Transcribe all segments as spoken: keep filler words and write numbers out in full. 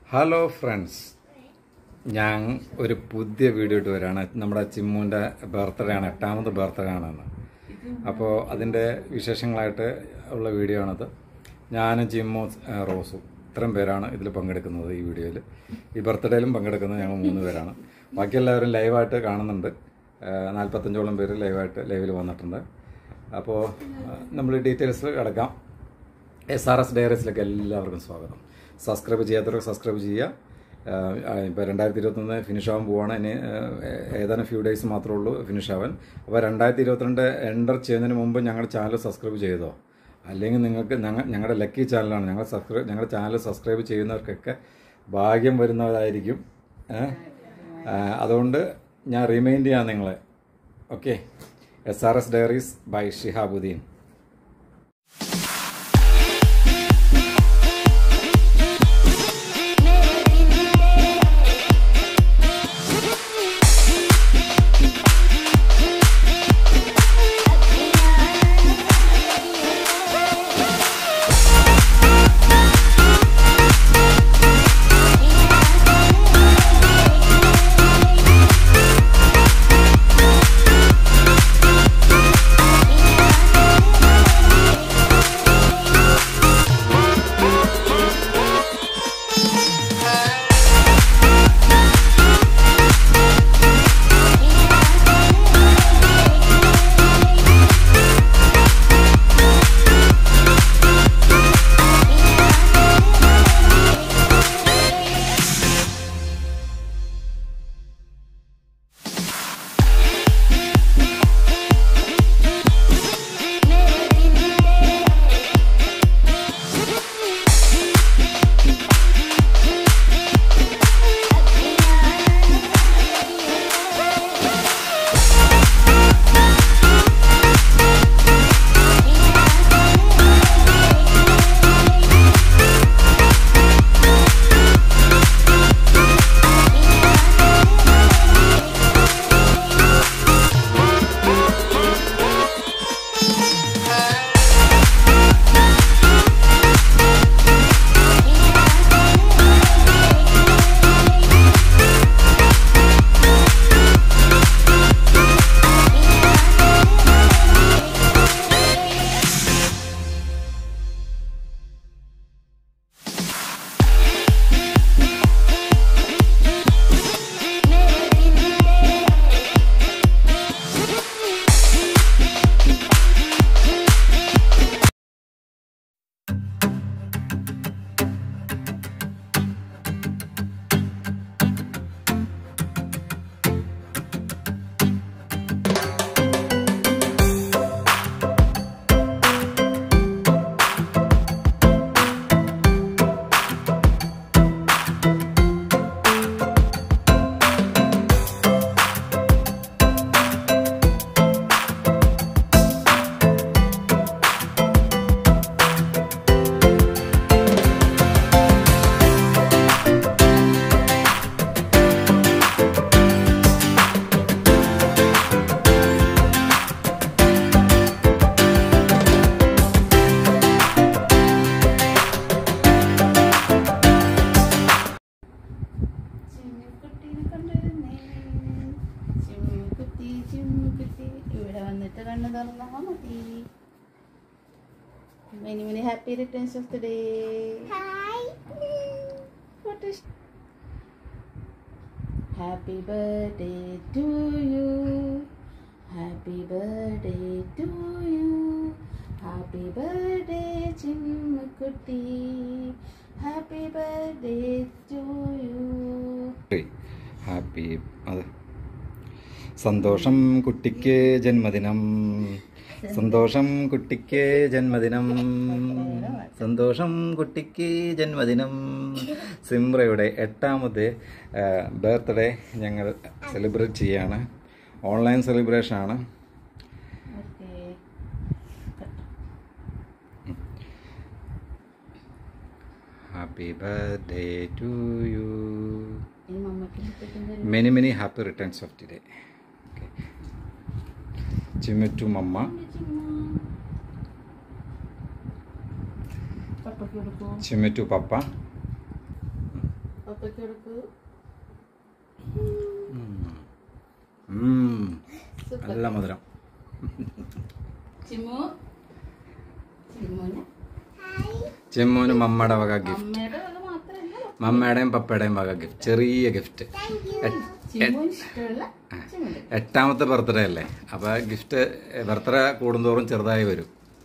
Hello friends, ഞാൻ ഒരു പുതിയ വീഡിയോ ഇട്ട് വരാണ്. നമ്മുടെ ചിമ്മുവിൻ്റെ ബർത്ത്ഡേ ആണ്, എട്ടാമത്തെ ബർത്ത്ഡേ ആണെന്ന്. അപ്പോൾ അതിൻ്റെ വിശേഷങ്ങളായിട്ട് ഉള്ള വീഡിയോ ആണത്. ഞാനും ചിമ്മു റോസും ഇത്രയും പേരാണ് ഇതിൽ പങ്കെടുക്കുന്നത്. ഈ വീഡിയോയിൽ ഈ ബർത്ത്ഡേയിലും പങ്കെടുക്കുന്നത് ഞങ്ങൾ മൂന്ന് പേരാണ്. ബാക്കി എല്ലാവരും ലൈവായിട്ട് കാണുന്നുണ്ട്. നാൽപ്പത്തഞ്ചോളം പേര് ലൈവായിട്ട് ലൈവിൽ വന്നിട്ടുണ്ട്. അപ്പോൾ നമ്മൾ ഡീറ്റെയിൽസ് കിടക്കാം. എസ് ആർ എസ് ഡയറീസിലേക്ക് എല്ലാവർക്കും സ്വാഗതം. സബ്സ്ക്രൈബ് ചെയ്യാത്തവർക്ക് സബ്സ്ക്രൈബ് ചെയ്യുക. ഇപ്പോൾ രണ്ടായിരത്തി ഇരുപത്തൊന്ന് ഫിനിഷ് ആവാൻ പോവാണ്. ഇനി ഏതാനും ഫ്യൂ ഡേയ്സ് മാത്രമേ ഉള്ളൂ ഫിനിഷ് ആവാൻ. അപ്പോൾ രണ്ടായിരത്തി ഇരുപത്തിരണ്ട് എൻ്റർ ചെയ്യുന്നതിന് മുമ്പ് ഞങ്ങളുടെ ചാനൽ സബ്സ്ക്രൈബ് ചെയ്തോ, അല്ലെങ്കിൽ നിങ്ങൾക്ക് ഞങ്ങൾ ഞങ്ങളുടെ ലക്കി ചാനലാണ്. ഞങ്ങൾ സബ്സ്ക്രൈബ് ഞങ്ങളുടെ ചാനൽ സബ്സ്ക്രൈബ് ചെയ്യുന്നവർക്കൊക്കെ ഭാഗ്യം വരുന്നവരായിരിക്കും. അതുകൊണ്ട് ഞാൻ റിമൈൻഡ് ചെയ്യാം നിങ്ങളെ. Okay, S R S diaries by Shihabuddin. ഇവിടെ വന്നിട്ട് കണ്ണു തുറന്നാ മതി. Many many happy returns of the day. Happy birthday to you, happy birthday to you, happy birthday Chimmukutty, happy birthday to you. Happy അതെ സന്തോഷം കുട്ടിക്ക് ജന്മദിനം, സന്തോഷം കുട്ടിക്ക് ജന്മദിനം, സന്തോഷം കുട്ടിക്ക് ജന്മദിനം. സിംറയുടെ എട്ടാമത്തെ ബർത്ത്ഡേ ഞങ്ങൾ സെലിബ്രേറ്റ് ചെയ്യാണ്. ഓൺലൈൻ സെലിബ്രേഷനാണ്. Happy birthday to you, many many happy returns of the day. Chimmu to Mama. Chimmu to Papa. പപ്പയ്ക്ക് കൊടുക്കൂ. നല്ല മധുരം. ചിമ്മു ചിമ്മുന് ചിമ്മുന് മമ്മയുടെ വക ഗിഫ്റ്റ്. അമ്മയുടെ വക മാത്രമല്ല, മമ്മയുടെയും പപ്പയുടെയും വക ഗിഫ്റ്റ്, ചെറിയ ഗിഫ്റ്റ്. ചിമ്മുന് ഇഷ്ടമുള്ള ചിമ്മുന്. എട്ടാമത്തെ ബർത്ത്ഡേ അല്ലേ, അപ്പൊ ഗിഫ്റ്റ് ബർത്ത്ഡേ കൂടുന്തോറും ചെറുതായി വരും.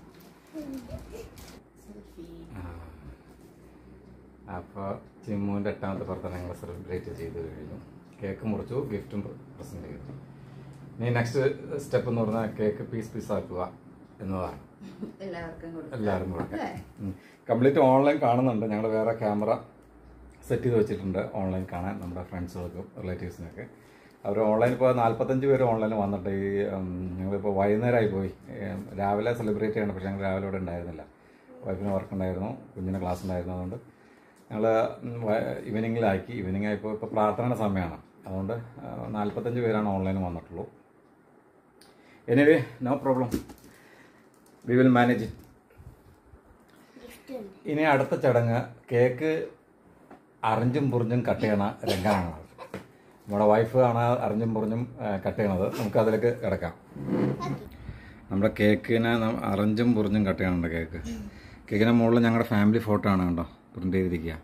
അപ്പോൾ ചിമ്മുവിൻ്റെ എട്ടാമത്തെ ബർത്ത്ഡേ ഞങ്ങൾ സെലിബ്രേറ്റ് ചെയ്ത് കഴിഞ്ഞു. കേക്ക് മുറിച്ചു, ഗിഫ്റ്റും പ്രസൻറ്റ് ചെയ്തു. ഇനി നെക്സ്റ്റ് സ്റ്റെപ്പ് എന്ന് പറഞ്ഞാൽ കേക്ക് പീസ് പീസ് ആക്കുക എന്നതാണ്. എല്ലാവർക്കും കൊടുക്കാം. കംപ്ലീറ്റ് ഓൺലൈൻ കാണുന്നുണ്ട്. ഞങ്ങൾ വേറെ ക്യാമറ സെറ്റ് ചെയ്ത് വെച്ചിട്ടുണ്ട് ഓൺലൈൻ കാണാൻ, നമ്മുടെ ഫ്രണ്ട്സുകൾക്കും റിലേറ്റീവ്സിനൊക്കെ. അവർ ഓൺലൈൻ ഇപ്പോൾ നാൽപ്പത്തഞ്ച് പേര് ഓൺലൈനിൽ വന്നിട്ട്. ഈ ഞങ്ങളിപ്പോൾ വൈകുന്നേരമായി പോയി. രാവിലെ സെലിബ്രേറ്റ് ചെയ്യണം, പക്ഷേ ഞങ്ങൾ രാവിലെ ഇവിടെ ഉണ്ടായിരുന്നില്ല. വൈഫിന് വർക്ക് ഉണ്ടായിരുന്നു, കുഞ്ഞിന് ക്ലാസ് ഉണ്ടായിരുന്നു. അതുകൊണ്ട് ഞങ്ങൾ ഈവനിങ്ങിലാക്കി. ഈവനിങ് ആയിപ്പോൾ ഇപ്പോൾ പ്രാർത്ഥനയുടെ സമയമാണ്. അതുകൊണ്ട് നാൽപ്പത്തഞ്ച് പേരാണ് ഓൺലൈനിൽ വന്നിട്ടുള്ളൂ. Anyway, no problem, we will manage it. ഇനി അടുത്ത ചടങ്ങ് കേക്ക് അറിഞ്ചും പുറിഞ്ഞും കട്ട് ചെയ്യണ രംഗമാണ്. നമ്മുടെ വൈഫ് ആണ് അറിഞ്ഞും പുറിഞ്ഞും കട്ട് ചെയ്യണത്. നമുക്ക് അതിലേക്ക് കിടക്കാം. നമ്മുടെ കേക്കിനെ അറിഞ്ചും പുറിഞ്ഞും കട്ട് ചെയ്യണുണ്ട്. കേക്ക് കേക്കിൻ്റെ മുകളിൽ ഞങ്ങളുടെ ഫാമിലി ഫോട്ടോ ആണ് കണ്ടോ പ്രിന്റ് ചെയ്തിരിക്കുക.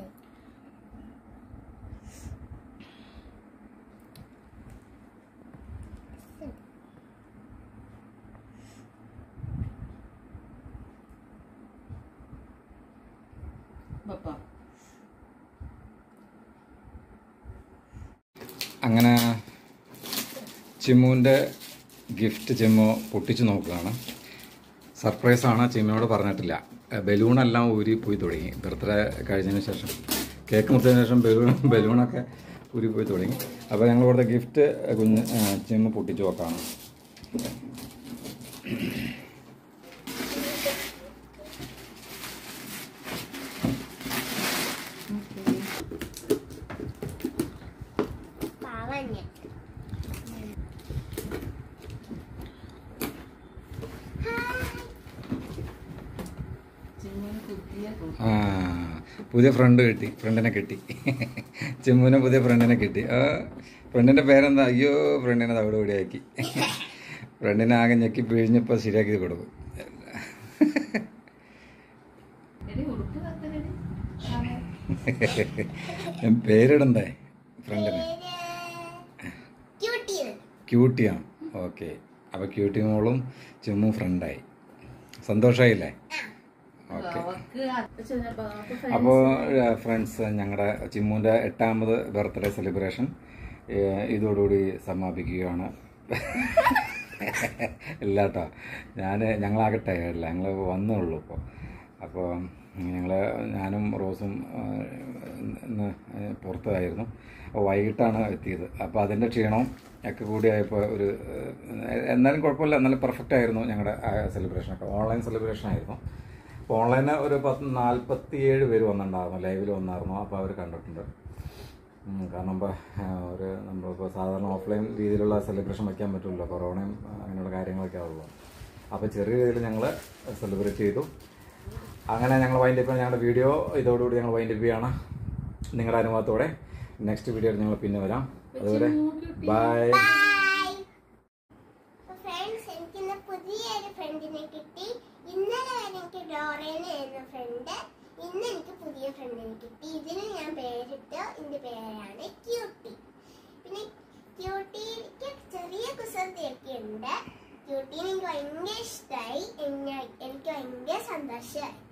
അങ്ങനെ ചിമ്മുവിൻ്റെ ഗിഫ്റ്റ് ചിമ്മു പൊട്ടിച്ച് നോക്കുകയാണ്. സർപ്രൈസാണ്, ചിമ്മിനോട് പറഞ്ഞിട്ടില്ല. ബലൂണെല്ലാം ഊരി പോയി തുടങ്ങി. ബർത്ത്ഡേ കഴിഞ്ഞതിന് ശേഷം, കേക്ക് മുറിച്ചതിന് ശേഷം ബലൂൺ ബലൂണൊക്കെ ഊരി പോയി തുടങ്ങി. അപ്പോൾ ഞങ്ങൾ കൊടുത്ത ഗിഫ്റ്റ് കുഞ്ഞ് ചിമ്മു പൊട്ടിച്ച് നോക്കുകയാണ്. ആ, പുതിയ ഫ്രണ്ട് കിട്ടി, ഫ്രണ്ടിനെ കിട്ടി. ചിമ്മുവിനെ പുതിയ ഫ്രണ്ടിനെ കിട്ടി. ഫ്രണ്ടിൻ്റെ പേരെന്താ? അയ്യോ, ഫ്രണ്ടിനെ അവിടെ ഇവിടെയാക്കി. ഫ്രണ്ടിനെ ആകെ ഞെക്കി പിഴിഞ്ഞപ്പോൾ ശരിയാക്കി കൊടുക്കും. പേരിടണ്ടേ ഫ്രണ്ടിന്? ക്യൂട്ടിയാണ്. ഓക്കെ, അപ്പോൾ ക്യൂട്ടി മോളും ചിമ്മും ഫ്രണ്ടായി. സന്തോഷമായില്ലേ? ഓക്കെ. അപ്പോൾ ഫ്രണ്ട്സ്, ഞങ്ങളുടെ ചിമ്മുവിൻ്റെ എട്ടാമത് ബർത്ത്ഡേ സെലിബ്രേഷൻ ഇതോടുകൂടി സമാപിക്കുകയാണ്. ഇല്ല കേട്ടോ, ഞാൻ ഞങ്ങളാകെ ടയർഡില്ല, ഞങ്ങൾ വന്നുള്ളൂ ഇപ്പോൾ. അപ്പോൾ ഞങ്ങൾ ഞാനും റോസും ഇന്ന് പുറത്തായിരുന്നു. അപ്പോൾ വൈകിട്ടാണ് എത്തിയത്. അപ്പോൾ അതിൻ്റെ ക്ഷീണവും ഒക്കെ കൂടിയായപ്പോൾ ഒരു എന്നാലും കുഴപ്പമില്ല, എന്നാലും പെർഫെക്റ്റ് ആയിരുന്നു ഞങ്ങളുടെ സെലിബ്രേഷനൊക്കെ. ഓൺലൈൻ സെലിബ്രേഷൻ ആയിരുന്നു. അപ്പോൾ ഓൺലൈനിൽ ഒരു പത്ത് നാൽപ്പത്തിയേഴ് പേര് വന്നിട്ടുണ്ടായിരുന്നു, ലൈവിൽ വന്നായിരുന്നു. അപ്പോൾ അവർ കണ്ടിട്ടുണ്ട്. കാരണം ഇപ്പോൾ ഒരു നമ്മളിപ്പോൾ സാധാരണ ഓഫ്ലൈൻ രീതിയിലുള്ള സെലിബ്രേഷൻ വയ്ക്കാൻ പറ്റുമല്ലോ, കൊറോണയും അങ്ങനെയുള്ള കാര്യങ്ങളൊക്കെ ആവുള്ളൂ. അപ്പോൾ ചെറിയ രീതിയിൽ ഞങ്ങൾ സെലിബ്രേറ്റ് ചെയ്തു. അങ്ങനെ ഞങ്ങൾ വൈൻഡ് അപ്പ്, ഞങ്ങളുടെ വീഡിയോ ഇതോടുകൂടി ഞങ്ങൾ വൈൻഡ് അപ്പ് ചെയ്യാണ് നിങ്ങളുടെ അനുഭവത്തോടെ. നെക്സ്റ്റ് വീഡിയോയിൽ ഞങ്ങൾ പിന്നെ വരാം. അതുവരെ ബൈ. ഫ്രണ്ട്സ്, എനിക്കിന്ന് പുതിയൊരു ഫ്രണ്ടിനെ കിട്ടി. ഇന്നലെ വരെ എനിക്ക് ഡോറേനായിരുന്നു ഫ്രണ്ട്. ഇന്ന് എനിക്ക് പുതിയ ഫ്രണ്ടിനെ കിട്ടി. ഇതിന് ഞാൻ പേരിട്ട്, ഇതിന്റെ പേരാണ് ക്യൂട്ടി. പിന്നെ ക്യൂട്ടിക്ക് ചെറിയ കുസൃതിയൊക്കെ ഉണ്ട്. ക്യൂട്ടീനെ എനിക്ക് ഭയങ്കര ഇഷ്ടമായി. എനിക്ക് ഭയങ്കര സന്തോഷമായി.